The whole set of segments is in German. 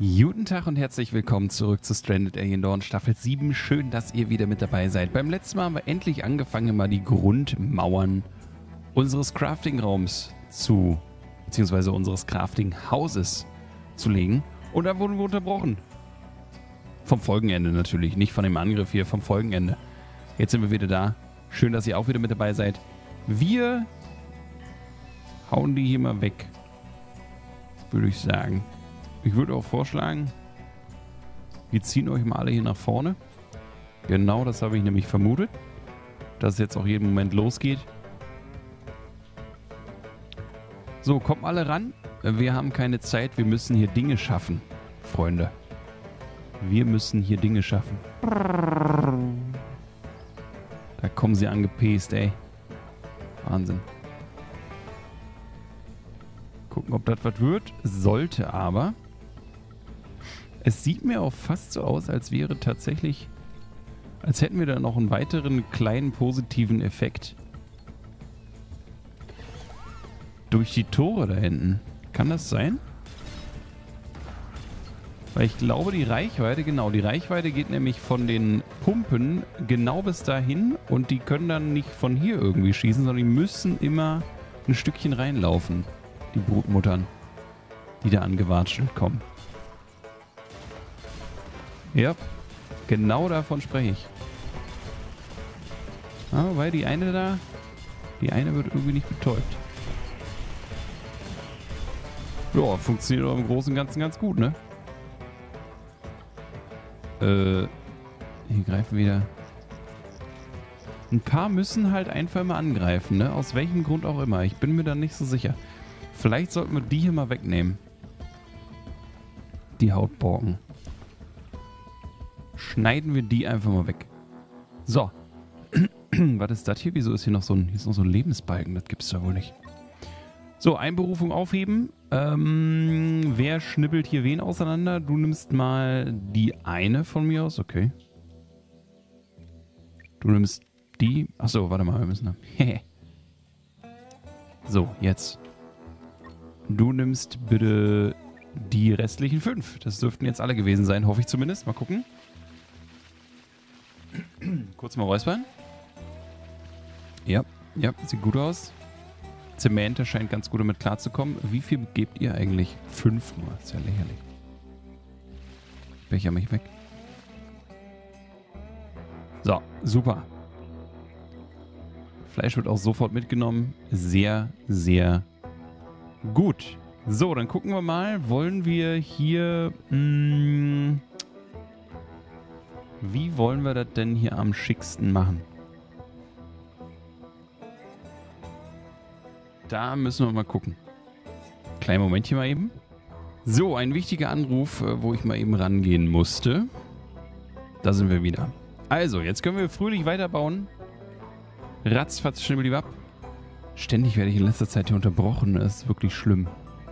Guten Tag und herzlich willkommen zurück zu Stranded Alien Dawn Staffel 7. Schön, dass ihr wieder mit dabei seid. Beim letzten Mal haben wir endlich angefangen, mal die Grundmauern unseres Crafting-Raums beziehungsweise unseres Crafting-Hauses zu legen. Und dann wurden wir unterbrochen. Vom Folgenende natürlich, nicht von dem Angriff hier, vom Folgenende. Jetzt sind wir wieder da. Schön, dass ihr auch wieder mit dabei seid. Wir hauen die hier mal weg, würde ich sagen. Ich würde auch vorschlagen, wir ziehen euch mal alle hier nach vorne. Genau, das habe ich nämlich vermutet, dass es jetzt auch jeden Moment losgeht. So, kommt alle ran. Wir haben keine Zeit, wir müssen hier Dinge schaffen, Freunde. Wir müssen hier Dinge schaffen. Da kommen sie angepest, ey. Wahnsinn. Gucken, ob das was wird. Sollte aber. Es sieht mir auch fast so aus, als wäre tatsächlich, als hätten wir da noch einen weiteren kleinen positiven Effekt durch die Tore da hinten. Kann das sein? Weil ich glaube, die Reichweite geht nämlich von den Pumpen genau bis dahin und die können dann nicht von hier irgendwie schießen, sondern die müssen immer ein Stückchen reinlaufen, die Brutmuttern, die da angewatschelt kommen. Ja, genau davon spreche ich. Ah, weil die eine wird irgendwie nicht betäubt. Ja, funktioniert aber im Großen und Ganzen ganz gut, ne? Hier greifen wieder. Ein paar müssen halt einfach mal angreifen, ne? Aus welchem Grund auch immer. Ich bin mir da nicht so sicher. Vielleicht sollten wir die hier mal wegnehmen. Die Hautborken. Schneiden wir die einfach mal weg. So. Was ist das hier? Wieso ist hier noch so ein Lebensbalken? Das gibt's da wohl nicht. So, Einberufung aufheben. Wer schnippelt hier wen auseinander? Du nimmst mal die eine von mir aus. Okay. Du nimmst die. Achso, warte mal, wir müssen da. So, jetzt. Du nimmst bitte die restlichen 5. Das dürften jetzt alle gewesen sein, hoffe ich zumindest. Mal gucken. Kurz mal räuspern. Ja, sieht gut aus. Zementer scheint ganz gut damit klarzukommen. Wie viel gebt ihr eigentlich? 5 nur. Ist ja lächerlich. Becher mich weg. So, super. Fleisch wird auch sofort mitgenommen. Sehr, sehr gut. So, dann gucken wir mal. Wollen wir hier... wie wollen wir das denn hier am schicksten machen? Da müssen wir mal gucken. Kleinen Momentchen mal eben. So, ein wichtiger Anruf, wo ich mal eben rangehen musste. Da sind wir wieder. Also, jetzt können wir fröhlich weiterbauen. Ratzfatz, schnibbeldiwab. Ständig werde ich in letzter Zeit hier unterbrochen. Das ist wirklich schlimm.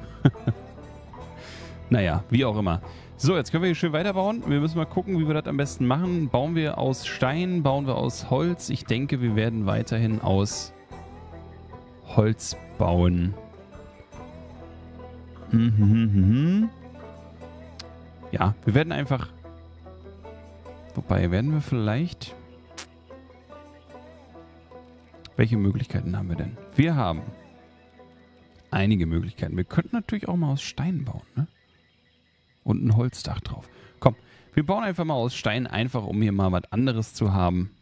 Naja, wie auch immer. So, jetzt können wir hier schön weiterbauen. Wir müssen mal gucken, wie wir das am besten machen. Bauen wir aus Stein, bauen wir aus Holz. Ich denke, wir werden weiterhin aus Holz bauen. Ja, wir werden einfach... Wobei, werden wir vielleicht... Welche Möglichkeiten haben wir denn? Wir haben einige Möglichkeiten. Wir könnten natürlich auch mal aus Stein bauen, ne? Und ein Holzdach drauf. Komm, wir bauen einfach mal aus Stein, einfach um hier mal was anderes zu haben.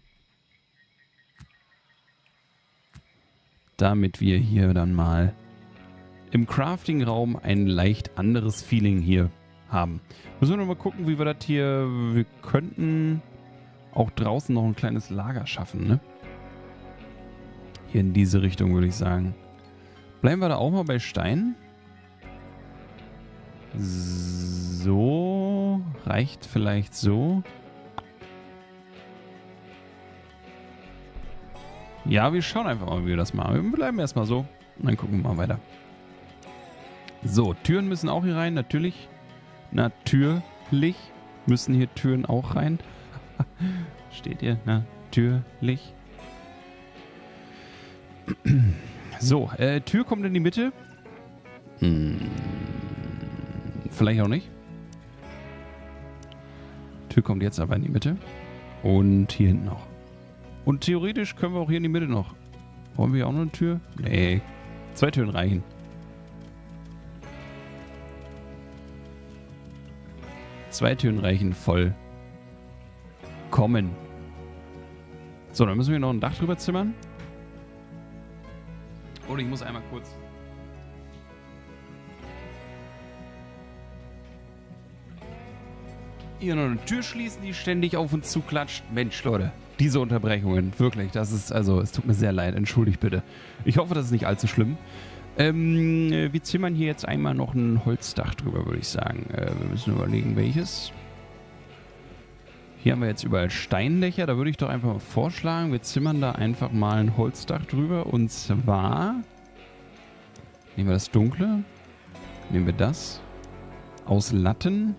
Damit wir hier dann mal im Crafting-Raum ein leicht anderes Feeling hier haben. Müssen wir noch mal gucken, wie wir das hier... Wir könnten auch draußen noch ein kleines Lager schaffen, ne? Hier in diese Richtung, würde ich sagen. Bleiben wir da auch mal bei Stein. So, reicht vielleicht so. Ja, wir schauen einfach mal, wie wir das machen. Wir bleiben erstmal so und dann gucken wir mal weiter. So, Türen müssen auch hier rein, natürlich. Natürlich müssen hier Türen auch rein. Steht hier, natürlich. So, Tür kommt in die Mitte. Vielleicht auch nicht. Tür kommt jetzt aber in die Mitte. Und hier hinten noch. Und theoretisch können wir auch hier in die Mitte noch. Wollen wir auch noch eine Tür? Nee. 2 Türen reichen. Zwei Türen reichen voll. Kommen. So, dann müssen wir noch ein Dach drüber zimmern. Oder ich muss einmal kurz... hier noch eine Tür schließen, die ständig auf uns zuklatscht. Mensch, Leute, diese Unterbrechungen, wirklich, das ist, also, es tut mir sehr leid, entschuldigt bitte. Ich hoffe, das ist nicht allzu schlimm. Wir zimmern hier jetzt einmal noch ein Holzdach drüber, würde ich sagen. Wir müssen überlegen, welches. Hier haben wir jetzt überall Steindächer, da würde ich doch einfach mal vorschlagen, wir zimmern da einfach mal ein Holzdach drüber. Und zwar, nehmen wir das Dunkle, nehmen wir das, aus Latten.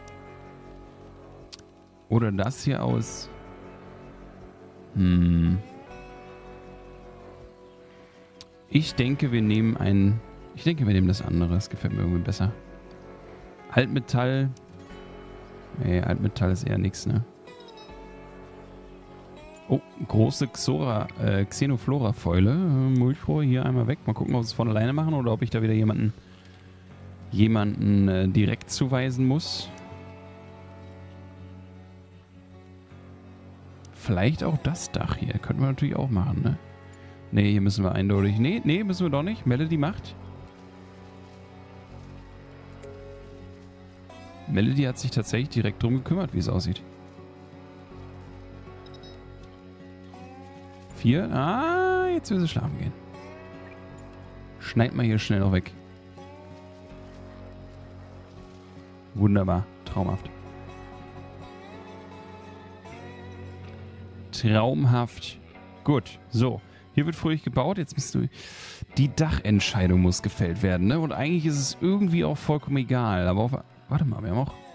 Oder das hier aus... Ich denke, wir nehmen das andere. Das gefällt mir irgendwie besser. Altmetall. Nee, Altmetall ist eher nichts, ne? Oh, große Xenoflora-Fäule. Mulchrohr hier einmal weg. Mal gucken, ob wir es von alleine machen oder ob ich da wieder jemanden direkt zuweisen muss. Vielleicht auch das Dach hier. Könnten wir natürlich auch machen, ne? Ne, hier müssen wir eindeutig... Nee, müssen wir doch nicht. Melody macht. Melody hat sich tatsächlich direkt drum gekümmert, wie es aussieht. 4. Ah, jetzt will sie schlafen gehen. Schneid mal hier schnell noch weg. Wunderbar. Traumhaft. Traumhaft. Gut, so. Hier wird fröhlich gebaut. Jetzt bist du... Die Dachentscheidung muss gefällt werden, ne? Und eigentlich ist es irgendwie auch vollkommen egal. Aber auf... Warte mal, wir haben auch...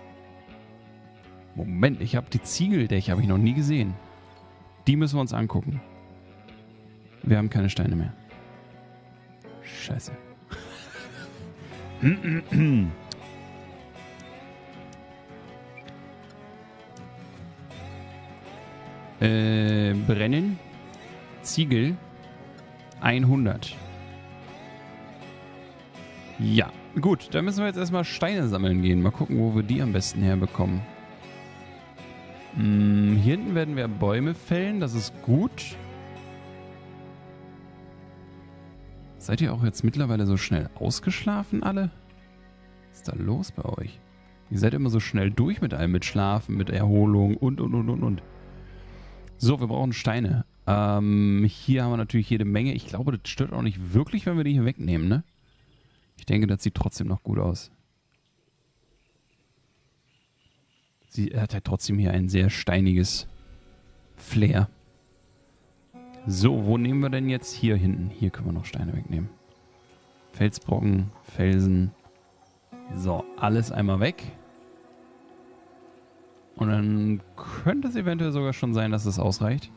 Moment, ich habe die Ziegeldächer habe ich noch nie gesehen. Die müssen wir uns angucken. Wir haben keine Steine mehr. Scheiße. Brennen. Ziegel. 100. Ja, gut. Dann müssen wir jetzt erstmal Steine sammeln gehen. Mal gucken, wo wir die am besten herbekommen. Hier hinten werden wir Bäume fällen. Das ist gut. Seid ihr auch jetzt mittlerweile so schnell ausgeschlafen, alle? Was ist da los bei euch? Ihr seid immer so schnell durch mit allem. Mit Schlafen, mit Erholung und. So, wir brauchen Steine. Hier haben wir natürlich jede Menge. Ich glaube, das stört auch nicht wirklich, wenn wir die hier wegnehmen, ne? Ich denke, das sieht trotzdem noch gut aus. Sie hat halt trotzdem hier ein sehr steiniges Flair. So, wo nehmen wir denn jetzt? Hier hinten. Hier können wir noch Steine wegnehmen. Felsbrocken, Felsen. So, alles einmal weg. Und dann könnte es eventuell sogar schon sein, dass es ausreicht.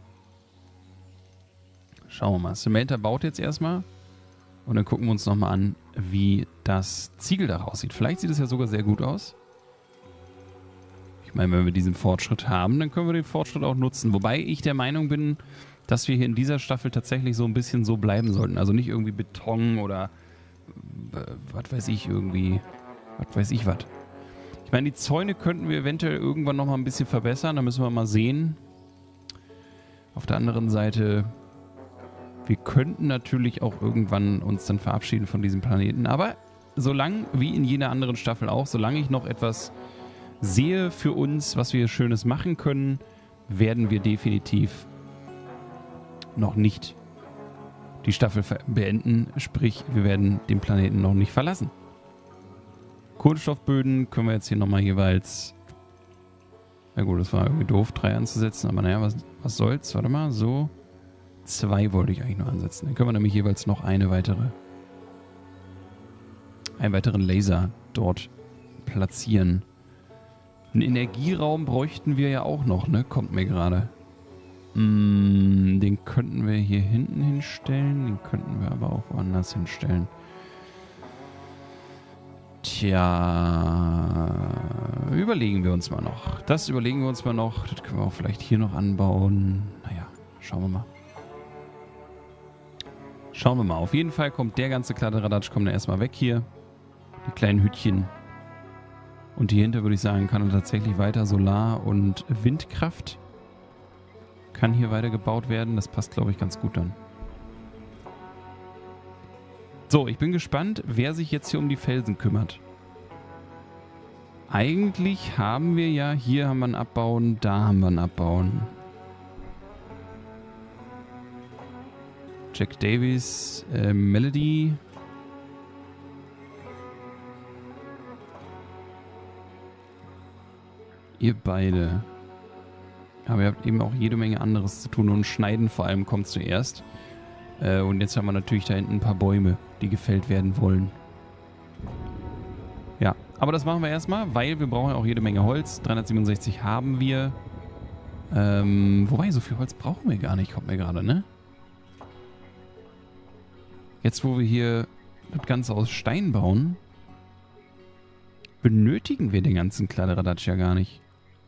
Schauen wir mal. Samantha baut jetzt erstmal. Und dann gucken wir uns nochmal an, wie das Ziegeldach aussieht. Vielleicht sieht es ja sogar sehr gut aus. Ich meine, wenn wir diesen Fortschritt haben, dann können wir den Fortschritt auch nutzen. Wobei ich der Meinung bin, dass wir hier in dieser Staffel tatsächlich so ein bisschen so bleiben sollten. Also nicht irgendwie Beton oder was weiß ich irgendwie. Was weiß ich was. Ich meine, die Zäune könnten wir eventuell irgendwann nochmal ein bisschen verbessern. Da müssen wir mal sehen. Auf der anderen Seite, wir könnten natürlich auch irgendwann uns dann verabschieden von diesem Planeten. Aber solange, wie in jeder anderen Staffel auch, solange ich noch etwas sehe für uns, was wir Schönes machen können, werden wir definitiv noch nicht die Staffel beenden. Sprich, wir werden den Planeten noch nicht verlassen. Kohlenstoffböden können wir jetzt hier nochmal jeweils... Ja gut, das war irgendwie doof, 3 anzusetzen. Aber naja, was soll's? Warte mal, so... 2 wollte ich eigentlich nur ansetzen. Dann können wir nämlich jeweils noch einen weiteren Laser dort platzieren. Einen Energieraum bräuchten wir ja auch noch, ne? Kommt mir gerade. Den könnten wir hier hinten hinstellen. Den könnten wir aber auch woanders hinstellen. Tja. Wir überlegen wir uns mal noch. Das überlegen wir uns mal noch. Das können wir auch vielleicht hier noch anbauen. Naja, schauen wir mal. Schauen wir mal. Auf jeden Fall kommt der ganze Kladderadatsch, kommt dann erstmal weg hier. Die kleinen Hütchen. Und hier hinter würde ich sagen, kann dann tatsächlich weiter Solar- und Windkraft kann hier weiter gebaut werden. Das passt, glaube ich, ganz gut dann. So, ich bin gespannt, wer sich jetzt hier um die Felsen kümmert. Eigentlich haben wir ja, hier haben wir ein Abbauen, da haben wir ein Abbauen. Jack Davies, Melody. Ihr beide. Aber ihr habt eben auch jede Menge anderes zu tun und Schneiden vor allem kommt zuerst. Und jetzt haben wir natürlich da hinten ein paar Bäume, die gefällt werden wollen. Ja, aber das machen wir erstmal, weil wir brauchen ja auch jede Menge Holz. 367 haben wir. Wobei, so viel Holz brauchen wir gar nicht, kommt mir gerade, ne? Jetzt, wo wir hier das Ganze aus Stein bauen, benötigen wir den ganzen Kladderadatsch ja gar nicht.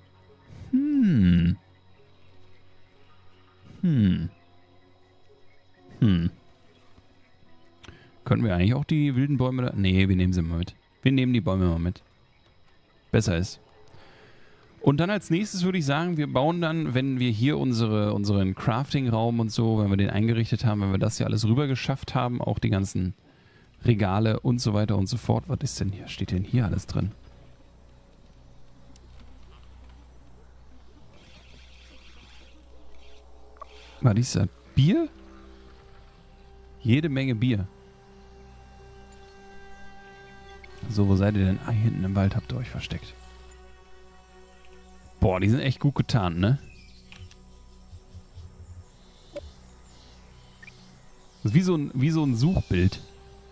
Können wir eigentlich auch die wilden Bäume da... Nee, wir nehmen sie mal mit. Wir nehmen die Bäume mal mit. Besser ist. Und dann als nächstes würde ich sagen, wir bauen dann, wenn wir hier unseren Crafting-Raum und so, wenn wir den eingerichtet haben, wenn wir das hier alles rüber geschafft haben, auch die ganzen Regale und so weiter und so fort. Was ist denn hier? Steht denn hier alles drin? Was ist das? Bier? Jede Menge Bier. So, wo seid ihr denn? Ah, hier hinten im Wald habt ihr euch versteckt. Boah, die sind echt gut getarnt, ne? Das ist wie so ein Suchbild.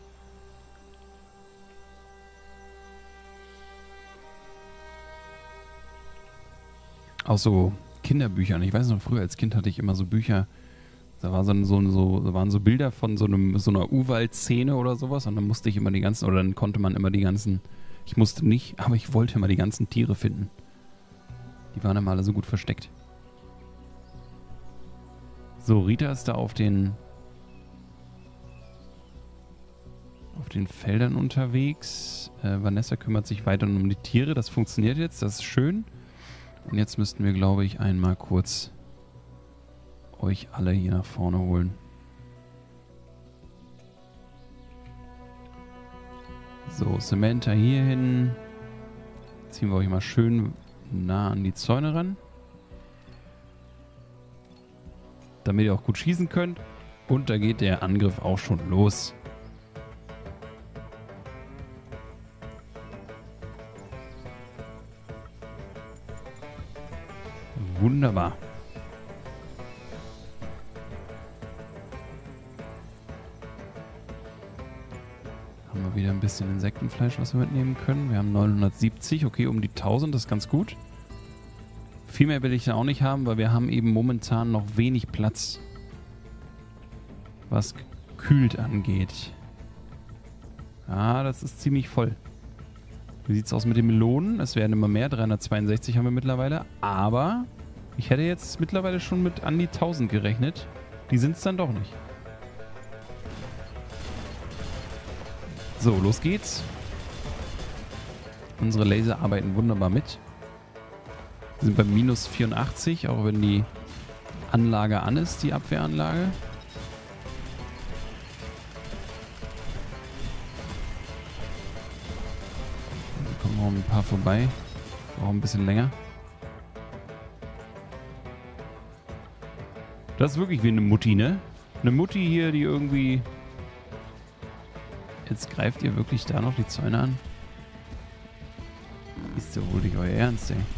Auch so Kinderbüchern. Ich weiß noch, früher als Kind hatte ich immer so Bücher. Da war da waren so Bilder von so einer Urwald-Szene oder sowas. Und dann musste ich immer die ganzen, oder dann konnte man immer die ganzen, ich musste nicht, aber ich wollte immer die ganzen Tiere finden. Die waren immer alle so gut versteckt. So, Rita ist da auf den Feldern unterwegs. Vanessa kümmert sich weiter um die Tiere. Das funktioniert jetzt, das ist schön. Und jetzt müssten wir, glaube ich, einmal kurz euch alle hier nach vorne holen. So, Samantha hier hin. Ziehen wir euch mal schön nah an die Zäune ran. Damit ihr auch gut schießen könnt. Und da geht der Angriff auch schon los. Wunderbar. Haben wir wieder ein bisschen Insektenfleisch, was wir mitnehmen können. Wir haben 970, okay, um die 1000, das ist ganz gut. Viel mehr will ich dann auch nicht haben, weil wir haben eben momentan noch wenig Platz, was gekühlt angeht. Ah, das ist ziemlich voll. Wie sieht es aus mit den Melonen? Es werden immer mehr, 362 haben wir mittlerweile, aber ich hätte jetzt mittlerweile schon mit an die 1000 gerechnet. Die sind es dann doch nicht. So, los geht's. Unsere Laser arbeiten wunderbar mit. Wir sind bei minus 84, auch wenn die Anlage an ist, die Abwehranlage. Da kommen noch ein paar vorbei. Brauchen ein bisschen länger. Das ist wirklich wie eine Mutti, ne? Eine Mutti hier, die irgendwie... Jetzt greift ihr wirklich da noch die Zäune an? Ist ja wohl nicht euer Ernst, ey.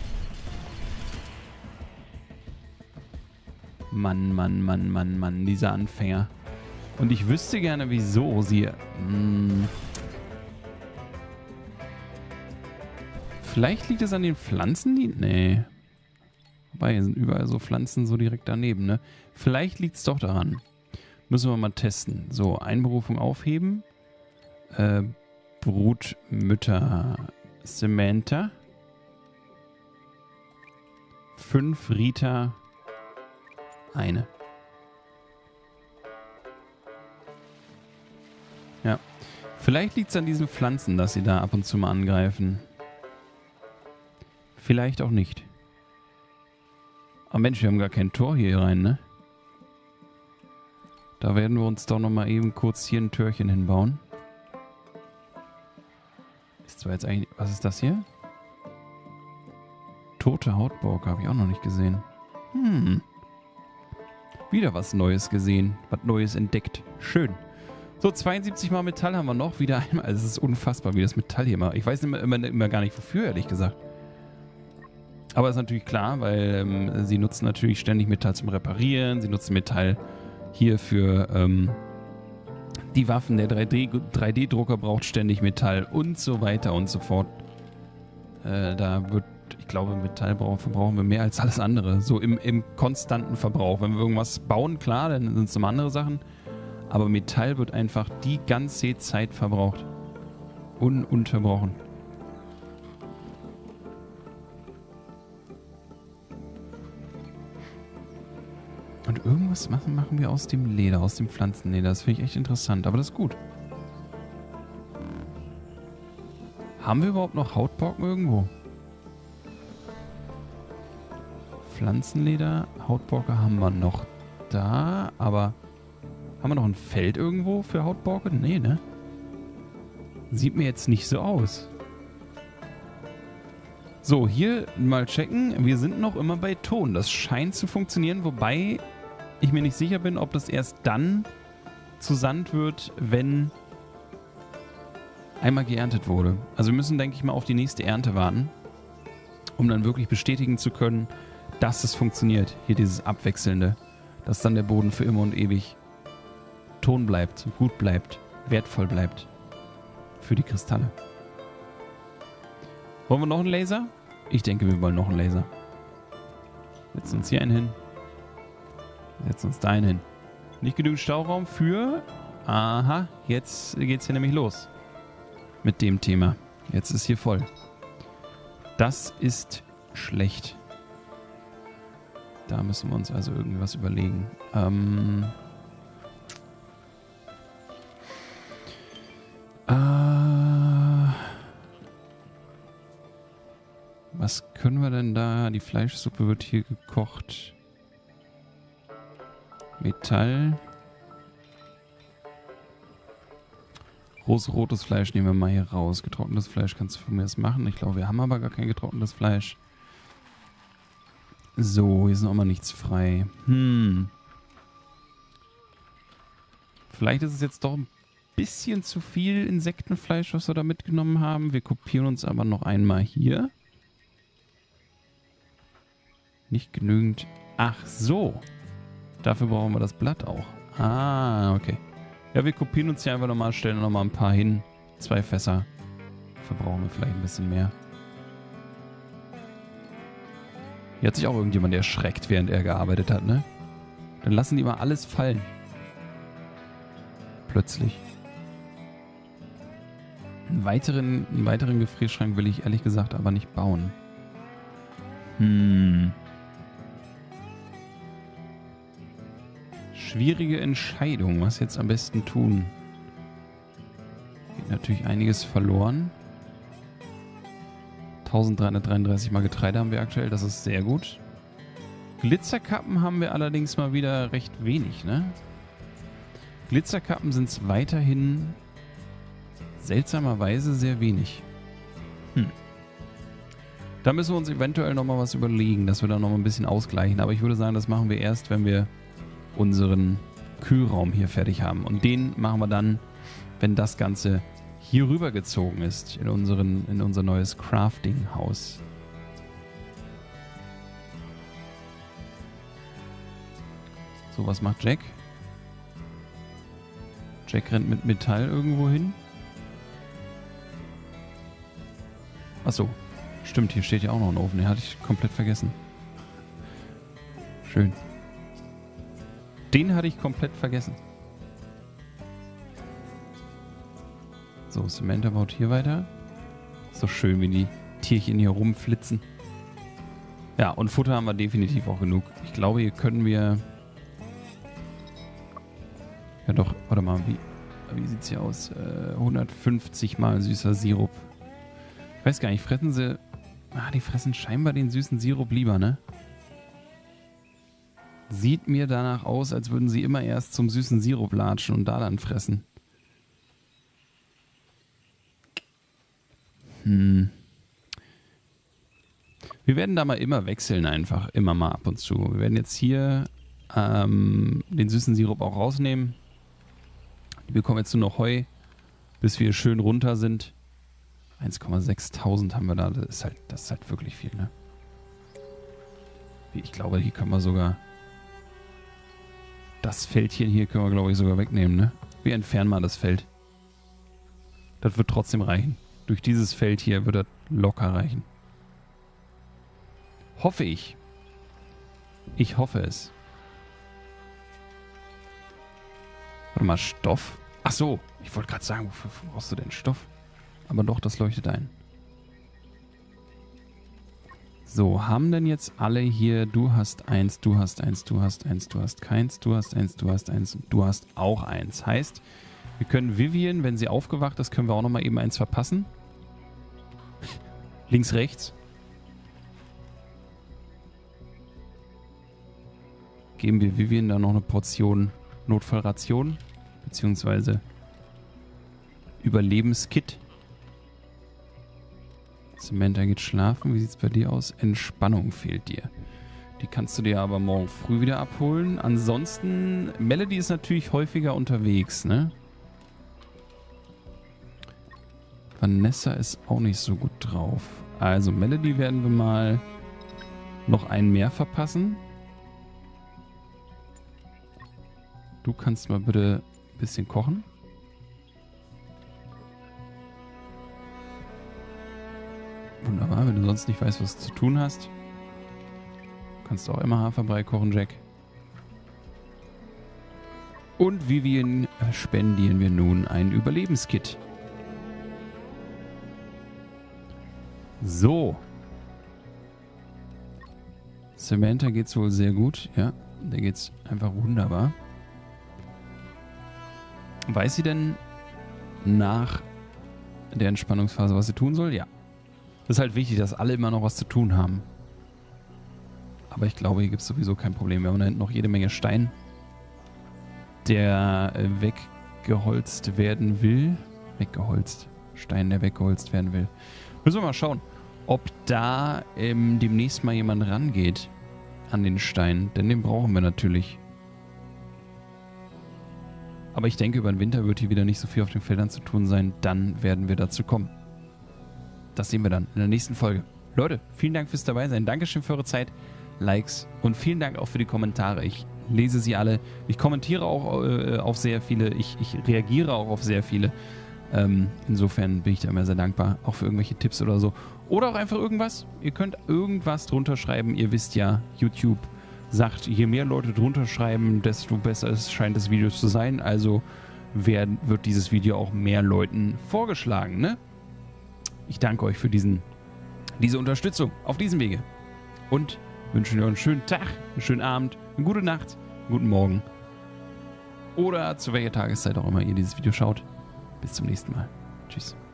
Mann, Mann, Mann, Mann, Mann, dieser Anfänger. Und ich wüsste gerne, wieso sie... Vielleicht liegt es an den Pflanzen, die... Nee. Wobei, hier sind überall so Pflanzen so direkt daneben, ne? Vielleicht liegt es doch daran. Müssen wir mal testen. So, Einberufung aufheben. Brutmütter Samantha. 5, Rita 1. Ja. Vielleicht liegt es an diesen Pflanzen, dass sie da ab und zu mal angreifen. Vielleicht auch nicht. Aber Mensch, wir haben gar kein Tor hier rein, ne? Da werden wir uns doch nochmal eben kurz hier ein Türchen hinbauen. Ist zwar jetzt eigentlich... Was ist das hier? Tote Hautborke habe ich auch noch nicht gesehen. Wieder was Neues gesehen. Was Neues entdeckt. Schön. So, 72 Mal Metall haben wir noch. Wieder einmal. Also es ist unfassbar, wie das Metall hier mal... Ich weiß immer gar nicht wofür, ehrlich gesagt. Aber ist natürlich klar, weil sie nutzen natürlich ständig Metall zum Reparieren. Sie nutzen Metall hier für die Waffen. Der 3D-Drucker braucht ständig Metall und so weiter und so fort. Da wird, ich glaube, Metall verbrauchen wir mehr als alles andere. So im konstanten Verbrauch. Wenn wir irgendwas bauen, klar, dann sind es immer andere Sachen. Aber Metall wird einfach die ganze Zeit verbraucht. Ununterbrochen. Und irgendwas machen wir aus dem Leder, aus dem Pflanzenleder. Das finde ich echt interessant, aber das ist gut. Haben wir überhaupt noch Hautborken irgendwo? Pflanzenleder, Hautborke haben wir noch da, aber haben wir noch ein Feld irgendwo für Hautborke? Nee, ne? Sieht mir jetzt nicht so aus. So, hier mal checken. Wir sind noch immer bei Ton. Das scheint zu funktionieren, wobei ich mir nicht sicher bin, ob das erst dann zu Sand wird, wenn einmal geerntet wurde. Also wir müssen, denke ich mal, auf die nächste Ernte warten, um dann wirklich bestätigen zu können, dass es funktioniert. Hier dieses Abwechselnde. Dass dann der Boden für immer und ewig Ton bleibt, gut bleibt, wertvoll bleibt. Für die Kristalle. Wollen wir noch einen Laser? Ich denke, wir wollen noch einen Laser. Setzen uns hier einen hin. Setzen uns da einen hin. Nicht genügend Stauraum für... Aha, jetzt geht's hier nämlich los. Mit dem Thema. Jetzt ist hier voll. Das ist schlecht. Da müssen wir uns also irgendwas überlegen. Was können wir denn da? Die Fleischsuppe wird hier gekocht. Metall. Rotes Fleisch nehmen wir mal hier raus. Getrocknetes Fleisch kannst du von mir das machen. Ich glaube, wir haben aber gar kein getrocknetes Fleisch. So, hier ist noch mal nichts frei. Vielleicht ist es jetzt doch ein bisschen zu viel Insektenfleisch, was wir da mitgenommen haben. Wir kopieren uns aber noch einmal hier. Nicht genügend. Ach so. Dafür brauchen wir das Blatt auch. Ah, okay. Ja, wir kopieren uns hier einfach nochmal, stellen nochmal ein paar hin. 2 Fässer. Dafür brauchen wir vielleicht ein bisschen mehr. Hier hat sich auch irgendjemand erschreckt, während er gearbeitet hat, ne? Dann lassen die mal alles fallen. Plötzlich. Einen weiteren Gefrierschrank will ich ehrlich gesagt aber nicht bauen. Schwierige Entscheidung. Was jetzt am besten tun? Geht natürlich einiges verloren. 1333 mal Getreide haben wir aktuell. Das ist sehr gut. Glitzerkappen haben wir allerdings mal wieder recht wenig, ne? Glitzerkappen sind es weiterhin seltsamerweise sehr wenig. Da müssen wir uns eventuell nochmal was überlegen, dass wir da nochmal ein bisschen ausgleichen. Aber ich würde sagen, das machen wir erst, wenn wir unseren Kühlraum hier fertig haben. Und den machen wir dann, wenn das Ganze hier rübergezogen ist, in unser neues Crafting-Haus. So, was macht Jack? Jack rennt mit Metall irgendwo hin. Achso, stimmt, hier steht ja auch noch ein Ofen. Den hatte ich komplett vergessen. Schön. Den hatte ich komplett vergessen. So, Samantha baut hier weiter. So schön, wie die Tierchen hier rumflitzen. Ja, und Futter haben wir definitiv auch genug. Ich glaube, hier können wir... Ja doch, warte mal, wie sieht es hier aus? 150 mal süßer Sirup. Ich weiß gar nicht, fressen sie... die fressen scheinbar den süßen Sirup lieber, ne? Sieht mir danach aus, als würden sie immer erst zum süßen Sirup latschen und da dann fressen. Wir werden da mal immer wechseln einfach. Immer mal ab und zu. Wir werden jetzt hier den süßen Sirup auch rausnehmen. Die bekommen jetzt nur noch Heu, bis wir schön runter sind. 1,6 haben wir da. Das ist halt wirklich viel, ne? Ich glaube, hier können wir sogar... Das Feldchen hier können wir, glaube ich, sogar wegnehmen, ne? Wir entfernen mal das Feld. Das wird trotzdem reichen. Durch dieses Feld hier wird das locker reichen. Hoffe ich. Ich hoffe es. Warte mal, Stoff? Ach so, ich wollte gerade sagen, wofür brauchst du denn Stoff? Aber doch, das leuchtet ein. So, haben denn jetzt alle hier, du hast eins, du hast eins, du hast eins, du hast keins, du hast eins, du hast eins und du hast auch eins. Heißt, wir können Vivian, wenn sie aufgewacht ist, können wir auch nochmal eben eins verpassen. Links, rechts. Geben wir Vivian dann noch eine Portion Notfallration, beziehungsweise Überlebenskit. Samantha geht schlafen. Wie sieht es bei dir aus? Entspannung fehlt dir. Die kannst du dir aber morgen früh wieder abholen. Ansonsten, Melody ist natürlich häufiger unterwegs, ne? Vanessa ist auch nicht so gut drauf. Also Melody werden wir mal noch einen mehr verpassen. Du kannst mal bitte ein bisschen kochen. Wunderbar, wenn du sonst nicht weißt, was du zu tun hast. Kannst du auch immer Haferbrei kochen, Jack. Und Vivian spendieren wir nun ein Überlebenskit. So. Samantha geht's wohl sehr gut. Ja, der geht's einfach wunderbar. Weiß sie denn nach der Entspannungsphase, was sie tun soll? Ja. Das ist halt wichtig, dass alle immer noch was zu tun haben. Aber ich glaube, hier gibt es sowieso kein Problem. Wir haben da hinten noch jede Menge Stein, der weggeholzt werden will. Weggeholzt. Stein, der weggeholzt werden will. Müssen wir mal schauen, ob da demnächst mal jemand rangeht an den Stein. Denn den brauchen wir natürlich. Aber ich denke, über den Winter wird hier wieder nicht so viel auf den Feldern zu tun sein. Dann werden wir dazu kommen. Das sehen wir dann in der nächsten Folge. Leute, vielen Dank fürs Dabeisein. Dankeschön für eure Zeit, Likes und vielen Dank auch für die Kommentare. Ich lese sie alle. Ich kommentiere auch auf sehr viele. Ich reagiere auch auf sehr viele. Insofern bin ich da immer sehr dankbar. Auch für irgendwelche Tipps oder so. Oder auch einfach irgendwas. Ihr könnt irgendwas drunter schreiben. Ihr wisst ja, YouTube sagt, je mehr Leute drunter schreiben, desto besser scheint das Video zu sein. Also wird dieses Video auch mehr Leuten vorgeschlagen, ne? Ich danke euch für diese Unterstützung auf diesem Wege und wünsche euch einen schönen Tag, einen schönen Abend, eine gute Nacht, einen guten Morgen oder zu welcher Tageszeit auch immer ihr dieses Video schaut. Bis zum nächsten Mal. Tschüss.